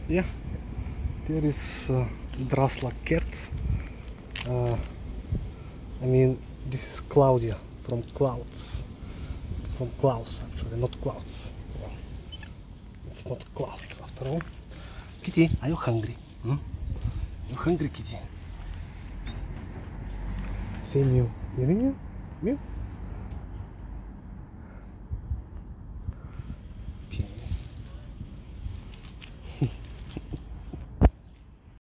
Yeah, there is Drasla cat. I mean, this is Claudia from Clouds. From Klaus, actually, not Clouds. Well, it's not Clouds after all. Kitty, are you hungry? Hmm? You hungry, Kitty? Say mew. Mew, mew, mew.